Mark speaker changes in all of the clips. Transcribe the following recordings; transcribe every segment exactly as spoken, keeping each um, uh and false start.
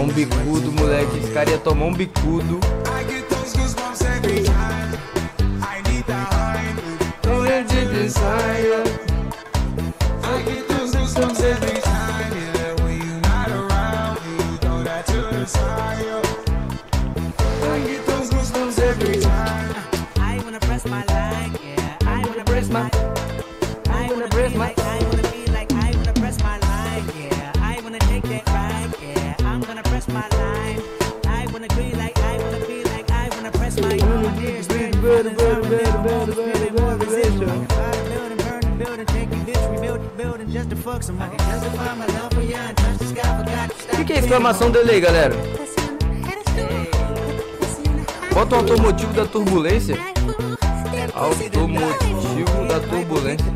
Speaker 1: um bicudo, moleque. Esse cara ia tomar um bicudo. O que, que é a exclamação dele aí, galera? Bota o automotivo da turbulência. Automotivo da turbulência.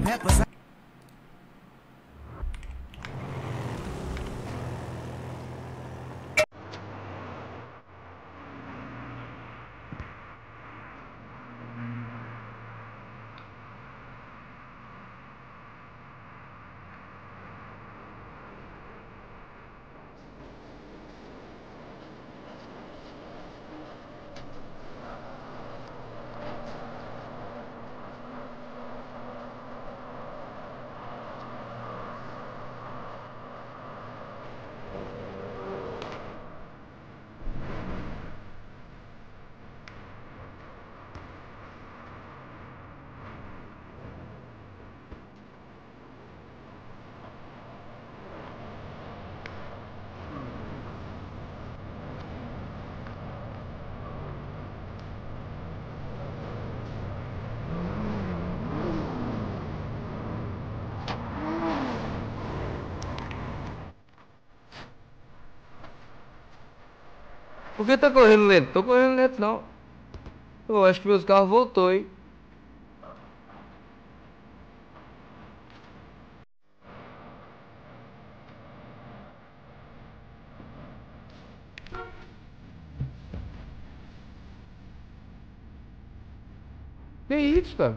Speaker 1: Por que tá correndo lento? Tô correndo lento não. Eu acho que meus carros voltou, hein? Que isso, cara?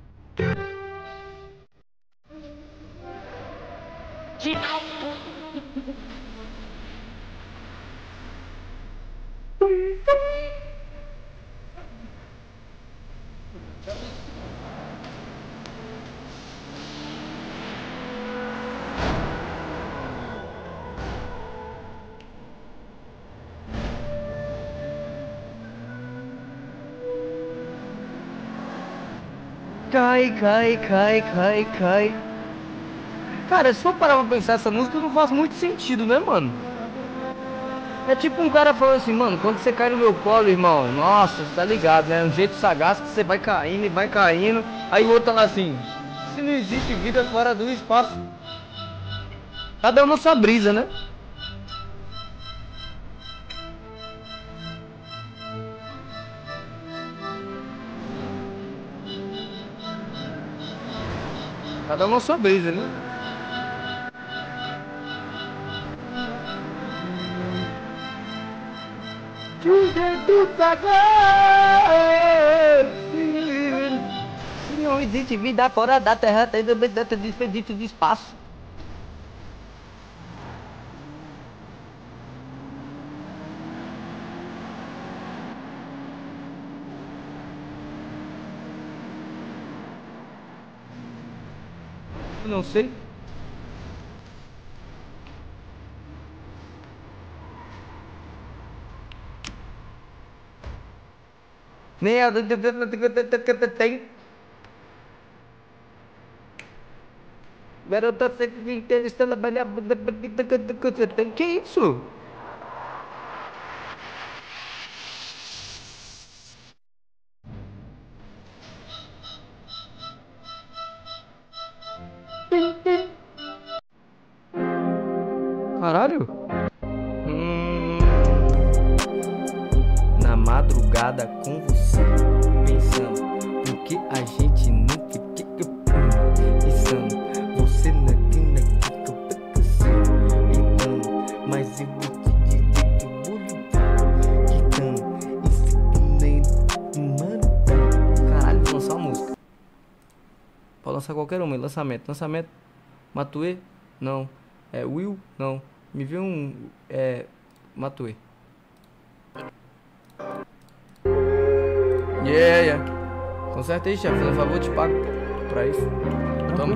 Speaker 1: Cai, cai, cai, cai, cai. Cara, se for parar pra pensar, essa música não faz muito sentido, né, mano? É tipo um cara falando assim, mano, quando você cai no meu colo, irmão, nossa, você tá ligado, né? Um jeito sagaz que você vai caindo e vai caindo. Aí o outro tá lá assim, se não existe vida fora do espaço. Cada um na sua brisa, né? Cada um na sua brisa, né? Se não existe vida fora da Terra, tem desperdício de espaço. Eu não sei. Nem a tem. Garota tem. Que isso? Caralho. Hum, na madrugada com você, pensando, porque a gente não fica pensando, você não tem que eu pensando, então, mas eu vou te dizer que eu vou lhe quitando, isso nem, mano, caralho, vou lançar uma música, pode lançar qualquer uma, lançamento, lançamento, Matuê, não, é Will, não, me vê um, é, Matou ele. Yeah, yeah. Conserta aí, chefe. Por favor, eu te pago pra isso. Toma.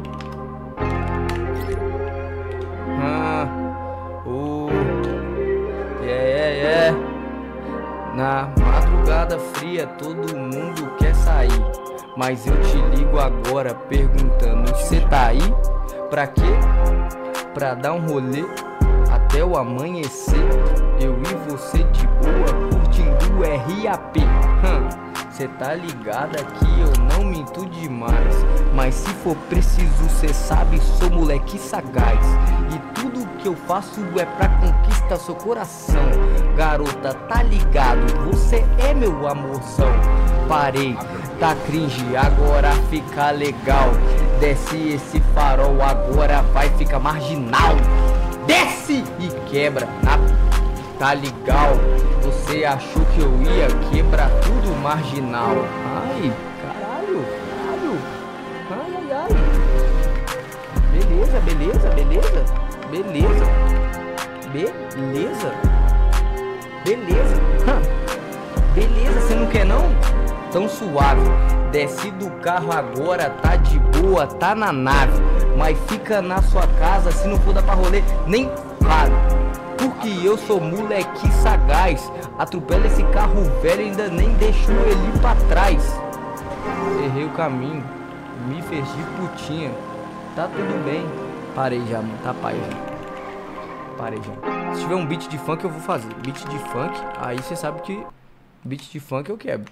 Speaker 1: Ah. Uh. Yeah, yeah, yeah. Na madrugada fria, todo mundo quer sair. Mas eu te ligo agora perguntando: cê tá aí? Pra quê? Pra dar um rolê até o amanhecer. Eu e você de boa curtindo o R A P. hum. Cê tá ligada que eu não minto demais. Mas se for preciso, cê sabe, sou moleque sagaz. E tudo que eu faço é pra conquistar seu coração. Garota, tá ligado, você é meu amorzão. Parei, tá cringe, agora fica legal. Desce esse farol, agora vai ficar marginal. Desce e quebra, na... tá legal. Você achou que eu ia quebrar tudo marginal. Ai, caralho, caralho. Ai, ai, ai. Beleza, beleza, beleza. Beleza. Beleza. Beleza. Beleza, você não quer não? Tão suave. Desce do carro agora, tá de boa, tá na nave. Mas fica na sua casa, se não for dar pra rolê, nem paga. Porque eu sou moleque sagaz. Atropela esse carro velho, ainda nem deixou ele pra trás. Errei o caminho, me fez de putinha. Tá tudo bem. Parei já, mano, tá pai já. Parei já. Se tiver um beat de funk eu vou fazer. Beat de funk, aí você sabe que beat de funk eu quebro.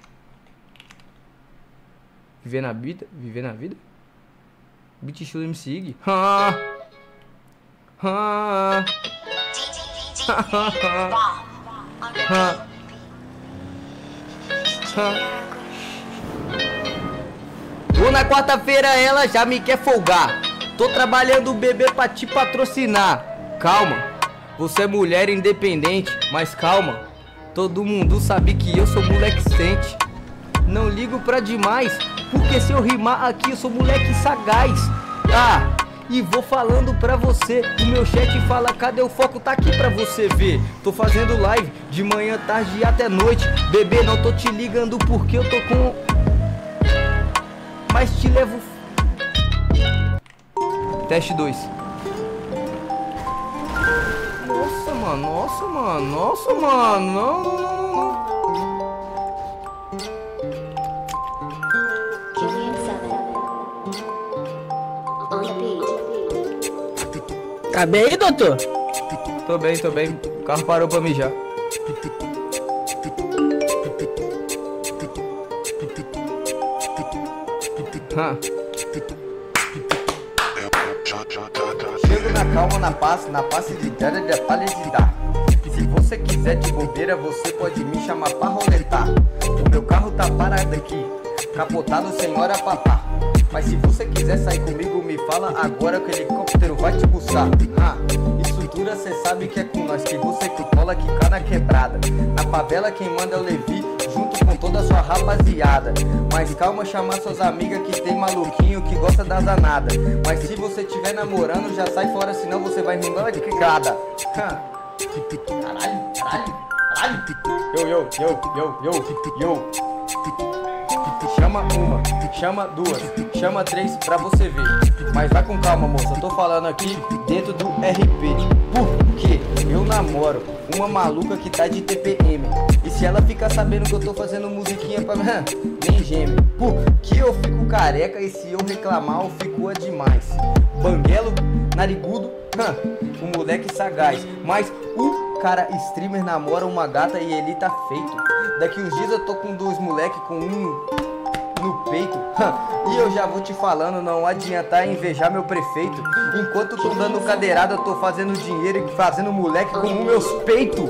Speaker 1: Viver na vida, viver na vida. Beat estilo M C Ig. Ah. Ah. Tô na quarta-feira, ela já me quer folgar. Tô trabalhando, bebê, pra te patrocinar. Calma, você é mulher independente, mas calma, todo mundo sabe que eu sou moleque sente. Não ligo pra demais, porque se eu rimar aqui eu sou moleque sagaz. Ah, e vou falando pra você, o meu chat fala cadê o foco, tá aqui pra você ver. Tô fazendo live de manhã, tarde e até noite. Bebê, não tô te ligando porque eu tô com... Mas te levo... Teste dois. Nossa, mano, nossa, mano, nossa, mano. Não, não, não, não.
Speaker 2: Tá bem aí, doutor?
Speaker 1: Tô bem, tô bem. O carro parou pra mijar. Hã? Chego na calma, na paz, na facilidade de apalidar. Se você quiser de bobeira, você pode me chamar pra roletar. O meu carro tá parado aqui, capotado sem hora papá. Mas se você quiser sair comigo, me fala agora que o helicóptero vai te buscar. Ah, estrutura cê sabe que é com nós, que você que cola, que cá na quebrada. Na favela quem manda é o Levi, junto com toda a sua rapaziada. Mas calma, chamar suas amigas que tem maluquinho que gosta das danadas. Mas se você tiver namorando, já sai fora, senão você vai rimando de quebrada. Caralho, caralho, caralho. Yo, yo, yo, yo, yo, yo. Chama uma, chama duas, chama três pra você ver. Mas vai com calma, moça, eu tô falando aqui dentro do R P. Porque eu namoro uma maluca que tá de T P M. E se ela ficar sabendo que eu tô fazendo musiquinha pra... nem geme. Porque eu fico careca e se eu reclamar eu fico a demais. Banguelo, narigudo, um moleque sagaz. Mas o cara streamer namora uma gata e ele tá feito. Daqui uns dias eu tô com dois moleque com um... no peito, e eu já vou te falando, não adianta invejar meu prefeito. Enquanto tô dando cadeirada, eu tô fazendo dinheiro e fazendo moleque com os meus peitos.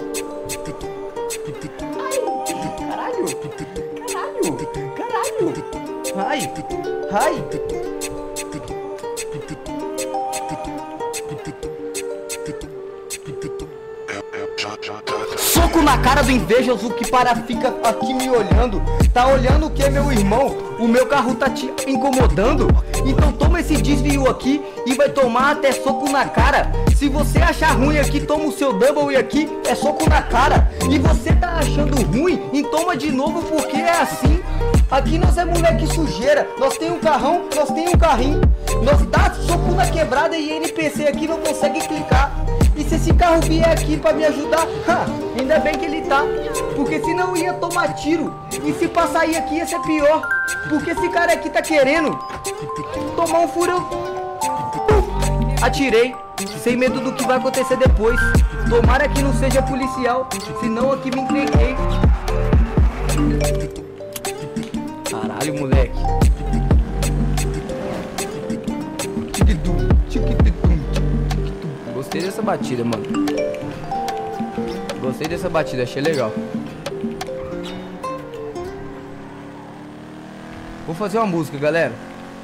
Speaker 1: Caralho, caralho, caralho, ai, ai. Sou soco na cara do invejoso que para fica aqui me olhando. Tá olhando o que, meu irmão? O meu carro tá te incomodando? Então toma esse desvio aqui e vai tomar até soco na cara. Se você achar ruim aqui, toma o seu double e aqui é soco na cara. E você tá achando ruim? Então toma de novo porque é assim. Aqui nós é moleque sujeira. Nós tem um carrão, nós tem um carrinho. Nós dá soco na quebrada e N P C aqui não consegue clicar. E se esse carro vier aqui pra me ajudar, ha, ainda bem que ele tá. Porque senão ia tomar tiro. E se passar aí aqui ia ser pior. Porque esse cara aqui tá querendo tomar um furão. Atirei, sem medo do que vai acontecer depois. Tomara que não seja policial, senão aqui me entreguei. Caralho, moleque. Gostei dessa batida, mano. Gostei dessa batida, achei legal. Vou fazer uma música, galera.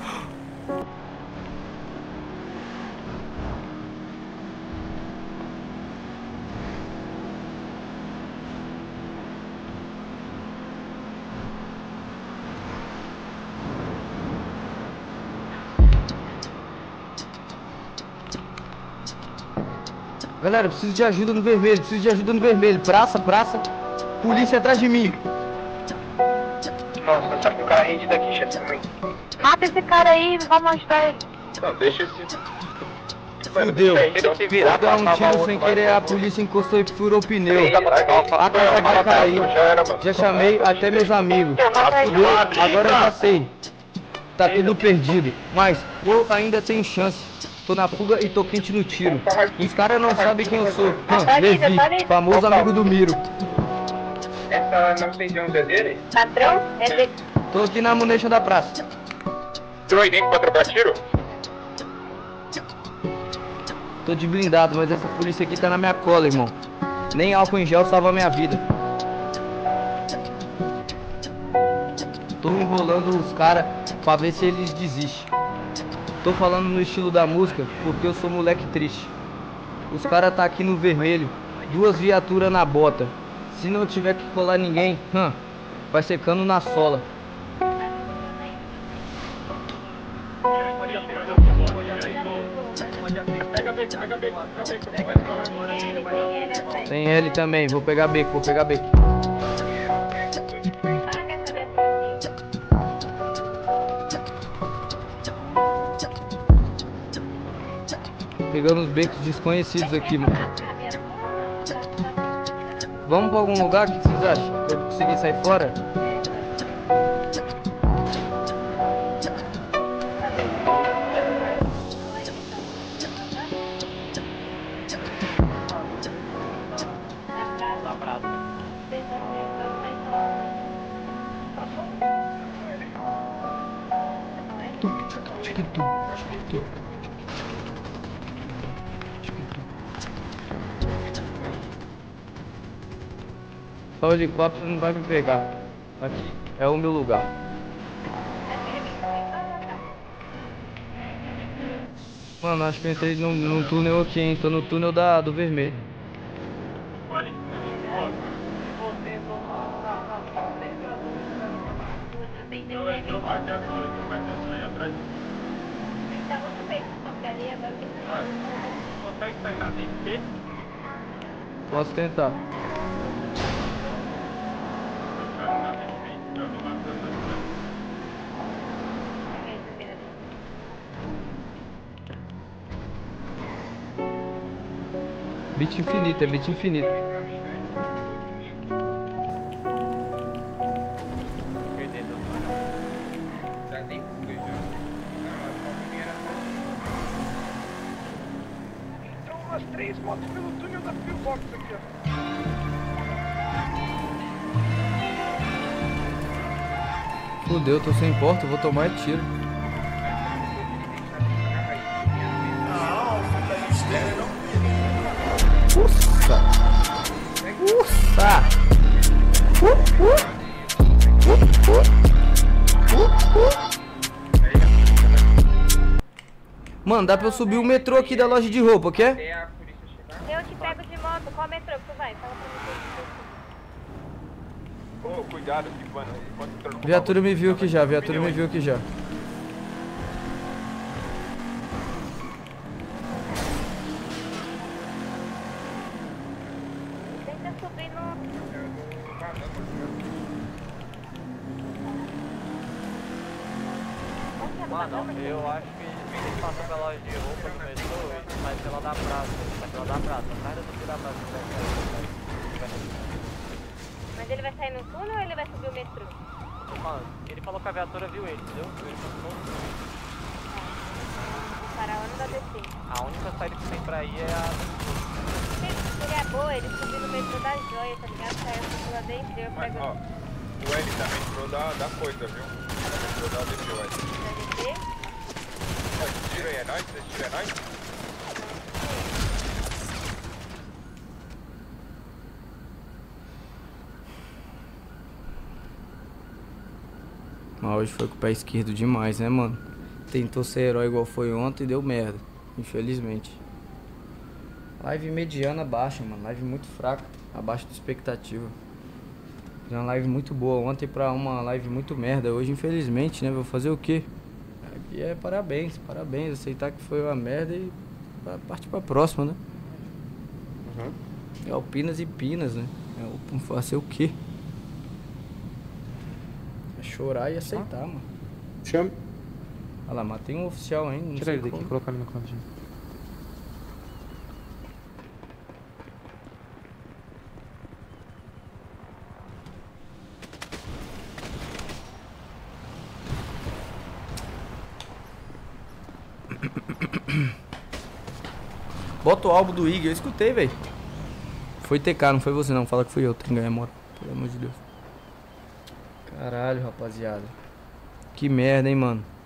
Speaker 1: Galera, preciso de ajuda no vermelho, preciso de ajuda no vermelho. Praça, praça. Polícia atrás de mim.
Speaker 3: Nossa, tá com o carrinho daqui, chefe.
Speaker 4: Mata esse cara aí, vamos ajudar ele.
Speaker 3: Não, deixa esse...
Speaker 1: Fudeu.
Speaker 3: Se virar,
Speaker 1: Vou dar um tiro sem querer, a polícia encostou e furou o pneu. A casa vai cair. Já chamei até meus amigos. Fudeu, agora eu passei. Tá tudo perdido, mas eu ainda tenho chance. Tô na fuga e tô quente no tiro. Os caras não sabem quem eu sou. Hum, Levi, famoso amigo do Miro.
Speaker 3: Essa novecentos e onze é dele?
Speaker 4: Patrão, é dele.
Speaker 1: Tô aqui na munição da praça.
Speaker 3: Tem alguém pra trocar tiro?
Speaker 1: Tô de blindado, mas essa polícia aqui tá na minha cola, irmão. Nem álcool em gel salva a minha vida. Tô enrolando os caras pra ver se eles desistem. Tô falando no estilo da música porque eu sou moleque triste. Os caras tá aqui no vermelho, duas viaturas na bota. Se não tiver que colar ninguém, hum, vai secando na sola. Tem L também, vou pegar beco, vou pegar beco. Pegando os becos desconhecidos aqui, mano. Vamos pra algum lugar? O que vocês acham? Eu consegui sair fora? Só o helicóptero não vai me pegar. Aqui é o meu lugar. Mano, acho que eu entrei num, num túnel aqui, hein? Tô no túnel da, do vermelho. Posso tentar. Beat infinito, é beat infinito.
Speaker 3: Entrou umas três motos pelo túnel da Pillbox aqui, ó.
Speaker 1: Fudeu, tô sem porta, vou tomar tiro. Ufa! Ufa! Uh, uh. Uh, uh. Uh, uh. Mano, dá pra eu subir o metrô aqui da loja de roupa, quer?
Speaker 4: Eu te pego de moto, qual metrô que tu vai? Fala pra mim.
Speaker 3: Ô, cuidado aqui, mano. Enquanto entra no
Speaker 1: Viatura me viu
Speaker 3: bagulho,
Speaker 1: aqui já,
Speaker 3: vai-
Speaker 1: viatura me
Speaker 3: pneu,
Speaker 1: viu aqui já.
Speaker 4: Tenta subir no...
Speaker 5: Mano, eu acho que tem que passar pela loja de roupa do metrô e sai pela da praça. Sai pela da praça, sai da subida da praça.
Speaker 4: Mas ele vai sair no túnel ou ele vai subir o metrô?
Speaker 5: Mano, ele falou que a viatura viu ele, entendeu? Ele passou.
Speaker 4: Vou parar lá no A B C.
Speaker 5: A única saída que tem pra ir é a...
Speaker 4: Se seria boa, ele subiu no metrô da Joia, tá ligado? Saiu pro lado dentro, eu
Speaker 3: Mas,
Speaker 4: pego
Speaker 3: ó, o L também entrou da, da coisa, viu? Entrou da A B C, o L.
Speaker 4: o A B C.
Speaker 3: Ó, esse tiro aí é nóis? Esse tiro é nóis?
Speaker 1: Mas hoje foi com o pé esquerdo demais, né, mano? Tentou ser herói igual foi ontem e deu merda. Infelizmente. Live mediana baixa, mano. Live muito fraca. Abaixo da expectativa. Fiz uma live muito boa ontem pra uma live muito merda. Hoje, infelizmente, né? Vou fazer o quê? Aqui é parabéns, parabéns. Aceitar que foi uma merda e partir pra próxima, né?
Speaker 6: Uhum.
Speaker 1: É o Pinas e Pinas, né? É o fazer o quê? É chorar e aceitar, mano.
Speaker 6: Chame.
Speaker 1: Olha lá, matei um oficial ainda. Não
Speaker 6: Tira
Speaker 1: sei
Speaker 6: ele daqui
Speaker 1: como.
Speaker 6: e colocar ele no cantinho.
Speaker 1: Bota o álbum do Igor, eu escutei, velho. Foi T K, não foi você não. Fala que fui eu, tem que ganhar moral. Pelo amor de Deus. Caralho, rapaziada. Que merda, hein, mano.